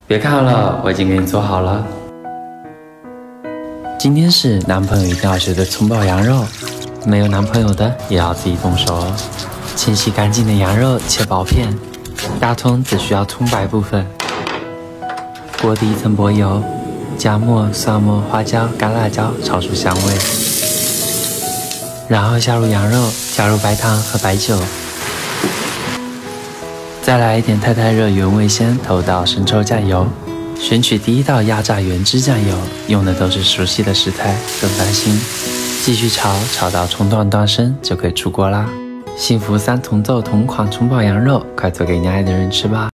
别看了，我已经给你做好了。今天是男朋友一定要学的葱爆羊肉，没有男朋友的也要自己动手哦。清洗干净的羊肉切薄片，大葱只需要葱白部分。锅底一层薄油，姜末、蒜末、花椒、干辣椒炒出香味，然后下入羊肉，加入白糖和白酒。 再来一点太热原味鲜投到生抽酱油，选取第一道压榨原汁酱油，用的都是熟悉的食材，不用担心。继续炒到葱段断生就可以出锅啦。幸福三重奏同款葱爆羊肉，快做给你爱的人吃吧！